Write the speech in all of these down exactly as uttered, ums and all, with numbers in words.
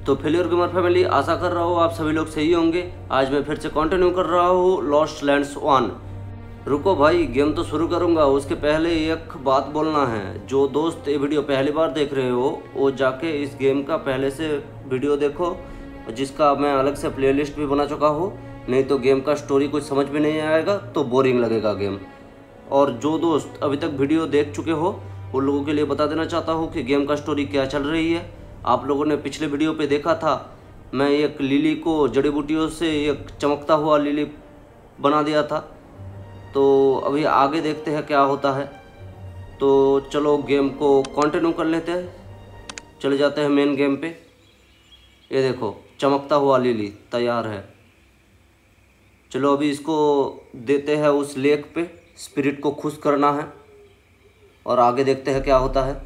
तो failure gamer family, आशा कर रहा हूँ आप सभी लोग सही होंगे। आज मैं फिर से कंटिन्यू कर रहा हूँ लॉस्ट लैंड्स वन। रुको भाई, गेम तो शुरू करूँगा उसके पहले एक बात बोलना है। जो दोस्त ये वीडियो पहली बार देख रहे हो वो जाके इस गेम का पहले से वीडियो देखो, जिसका मैं अलग से प्लेलिस्ट भी बना चुका हूँ। नहीं तो गेम का स्टोरी कुछ समझ में नहीं आएगा तो बोरिंग लगेगा गेम। और जो दोस्त अभी तक वीडियो देख चुके हो उन लोगों के लिए बता देना चाहता हूँ कि गेम का स्टोरी क्या चल रही है। आप लोगों ने पिछले वीडियो पे देखा था, मैं एक लिली को जड़ी बूटियों से एक चमकता हुआ लिली बना दिया था। तो अभी आगे देखते हैं क्या होता है। तो चलो गेम को कंटिन्यू कर लेते हैं, चले जाते हैं मेन गेम पे। ये देखो, चमकता हुआ लिली तैयार है। चलो अभी इसको देते हैं उस लेक पे, स्पिरिट को खुश करना है और आगे देखते हैं क्या होता है।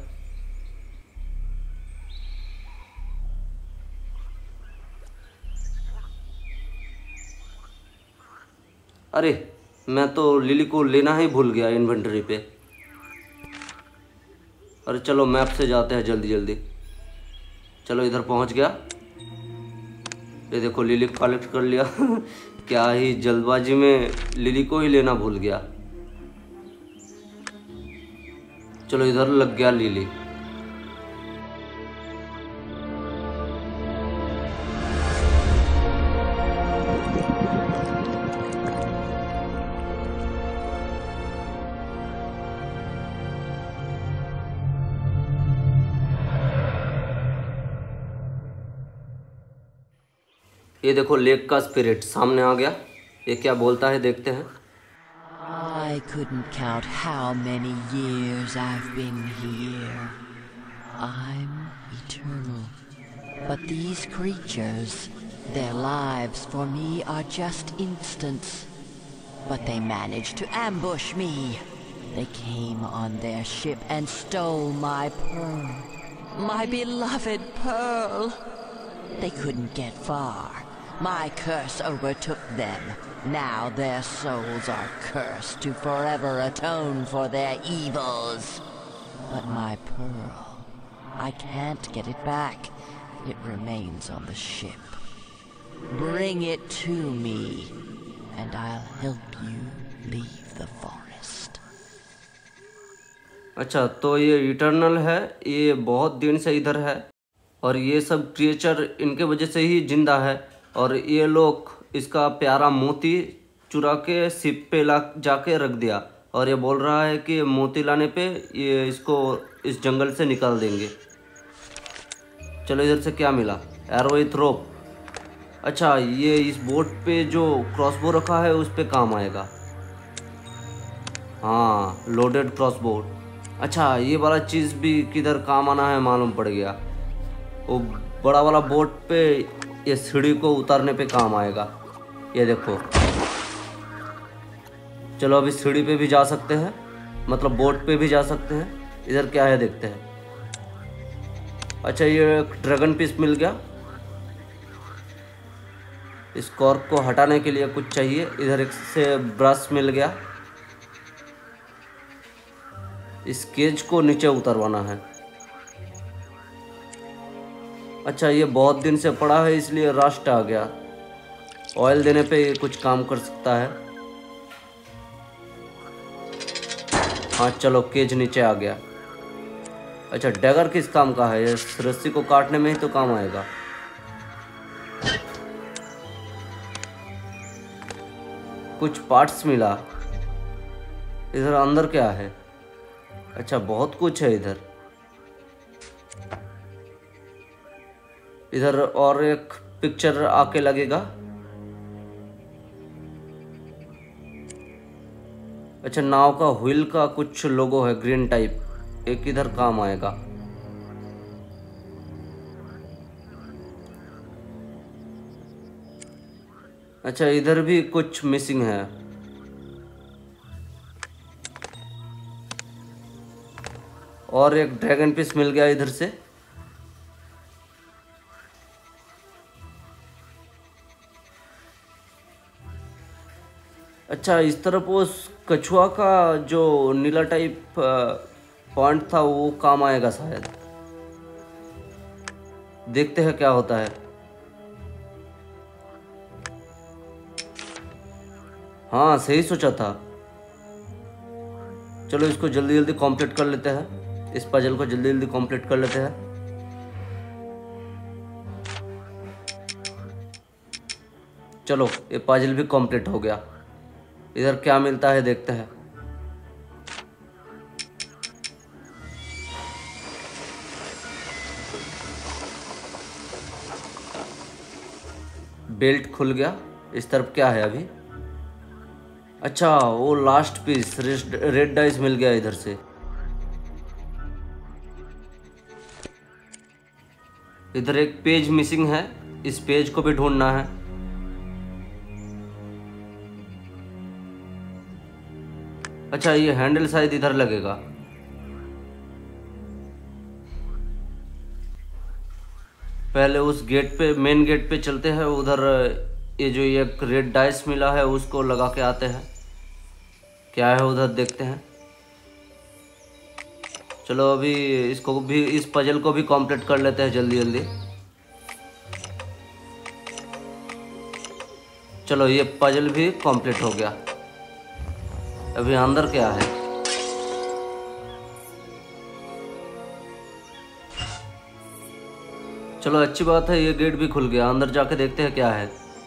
अरे मैं तो लिली को लेना ही भूल गया इन्वेंटरी पे। अरे चलो मैप से जाते हैं जल्दी जल्दी। चलो इधर पहुंच गया। ये देखो लिली को कलेक्ट कर लिया। क्या ही जल्दबाजी में लिली को ही लेना भूल गया। चलो इधर लग गया लिली। ये देखो लेक का स्पिरिट सामने आ गया। ये क्या बोलता है देखते हैं। I couldn't count how many years I've been here. I'm eternal. But these creatures, their lives for me are just instants. But they managed to ambush me. They came on their ship and stole my pearl. My beloved pearl. They couldn't get far. My curse overtook them. Now their souls are cursed to forever atone for their evils. But my pearl, I can't get it back. It remains on the ship. Bring it to me, and I'll help you leave the forest. अच्छा, तो ये eternal है, ये बहुत दिन से इधर है और ये सब क्रिएचर इनके वजह से ही जिंदा है। और ये लोग इसका प्यारा मोती चुरा के शिप पे ला जाके रख दिया और ये बोल रहा है कि मोती लाने पे ये इसको इस जंगल से निकाल देंगे। चलो इधर से क्या मिला, एरो विथ रोप। अच्छा, ये इस बोट पे जो क्रॉसबो रखा है उस पे काम आएगा। हाँ, लोडेड क्रॉसबो। अच्छा, ये वाला चीज़ भी किधर काम आना है मालूम पड़ गया। वो बड़ा वाला बोट पे ये सीढ़ी को उतारने पे काम आएगा। ये देखो, चलो अभी सीढ़ी पे भी जा सकते हैं, मतलब बोट पे भी जा सकते हैं। इधर क्या है देखते हैं। अच्छा, ये ड्रैगन पीस मिल गया। इस कॉर्क को हटाने के लिए कुछ चाहिए। इधर एक से ब्रश मिल गया। इस केज को नीचे उतरवाना है। अच्छा, ये बहुत दिन से पड़ा है इसलिए रस्ट आ गया। ऑयल देने पे ये कुछ काम कर सकता है। हाँ चलो, केज नीचे आ गया। अच्छा, डैगर किस काम का है? ये रस्सी को काटने में ही तो काम आएगा। कुछ पार्ट्स मिला। इधर अंदर क्या है? अच्छा, बहुत कुछ है इधर। इधर और एक पिक्चर आके लगेगा। अच्छा, नाव का व्हील का कुछ लोगो है ग्रीन टाइप, एक इधर काम आएगा। अच्छा, इधर भी कुछ मिसिंग है। और एक ड्रैगन पीस मिल गया इधर से। अच्छा, इस तरफ वो कछुआ का जो नीला टाइप पॉइंट था वो काम आएगा शायद। देखते हैं क्या होता है। हाँ सही सोचा था। चलो इसको जल्दी जल्दी कंप्लीट कर लेते हैं, इस पजल को जल्दी जल्दी कंप्लीट कर लेते हैं। चलो ये पजल भी कंप्लीट हो गया। इधर क्या मिलता है देखते हैं। बेल्ट खुल गया। इस तरफ क्या है अभी? अच्छा वो लास्ट पीस रेड डाइस मिल गया इधर से। इधर एक पेज मिसिंग है, इस पेज को भी ढूंढना है। अच्छा ये हैंडल शायद इधर लगेगा। पहले उस गेट पे, मेन गेट पे चलते हैं। उधर ये जो एक रेड डाइस मिला है उसको लगा के आते हैं, क्या है उधर देखते हैं। चलो अभी इसको भी, इस पजल को भी कंप्लीट कर लेते हैं जल्दी जल्दी। चलो ये पजल भी कंप्लीट हो गया। अभी अंदर क्या है? चलो अच्छी बात है, ये गेट भी खुल गया। अंदर जाके देखते हैं क्या है।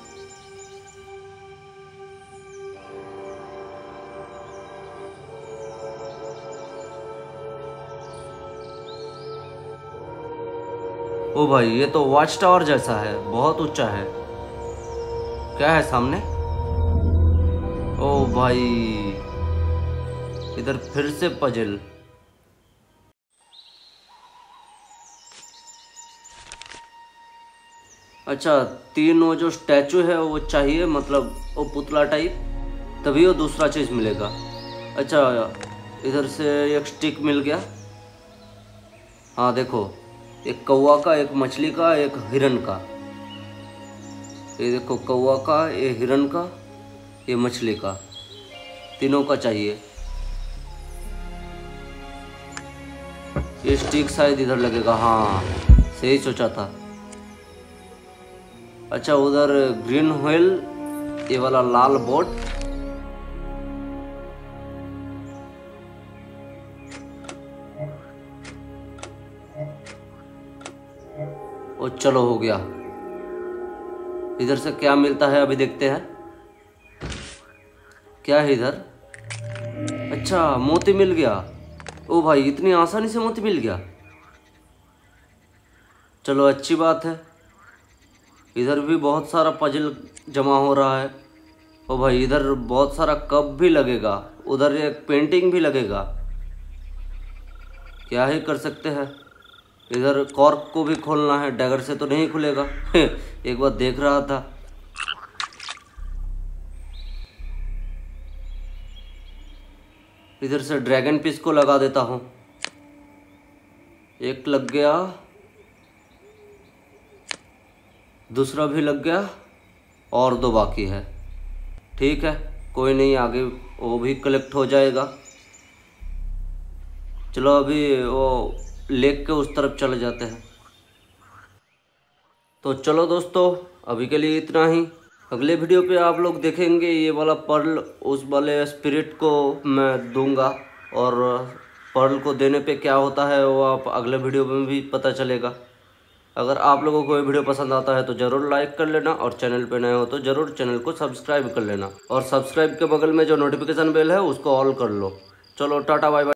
ओ भाई ये तो वॉच टावर जैसा है, बहुत ऊंचा है। क्या है सामने? ओ भाई इधर फिर से पजल। अच्छा तीन वो जो स्टैचू है वो चाहिए, मतलब वो पुतला टाइप, तभी वो दूसरा चीज़ मिलेगा। अच्छा इधर से एक स्टिक मिल गया। हाँ देखो, एक कौवा का, एक मछली का, एक हिरन का। ये देखो कौवा का, ये हिरन का, ये मछली का, तीनों का चाहिए। ये स्टिक शायद इधर लगेगा। हाँ सही सोचा था। अच्छा उधर ग्रीन व्हेल, ये वाला लाल बोट। ओ चलो हो गया। इधर से क्या मिलता है अभी देखते हैं। क्या है इधर? अच्छा मोती मिल गया। ओ भाई इतनी आसानी से मोती मिल गया। चलो अच्छी बात है। इधर भी बहुत सारा पजल जमा हो रहा है। ओ भाई इधर बहुत सारा कप भी लगेगा, उधर एक पेंटिंग भी लगेगा। क्या ही कर सकते हैं। इधर कॉर्क को भी खोलना है, डैगर से तो नहीं खुलेगा। एक बार देख रहा था। इधर से ड्रैगन पीस को लगा देता हूँ। एक लग गया, दूसरा भी लग गया, और दो बाकी है। ठीक है कोई नहीं, आगे वो भी कलेक्ट हो जाएगा। चलो अभी वो लेक के उस तरफ चले जाते हैं। तो चलो दोस्तों अभी के लिए इतना ही। अगले वीडियो पे आप लोग देखेंगे ये वाला पर्ल उस वाले स्पिरिट को मैं दूंगा, और पर्ल को देने पे क्या होता है वो आप अगले वीडियो में भी पता चलेगा। अगर आप लोगों को ये वीडियो पसंद आता है तो ज़रूर लाइक कर लेना, और चैनल पे नए हो तो ज़रूर चैनल को सब्सक्राइब कर लेना, और सब्सक्राइब के बगल में जो नोटिफिकेशन बेल है उसको ऑल कर लो। चलो टाटा बाय बाय।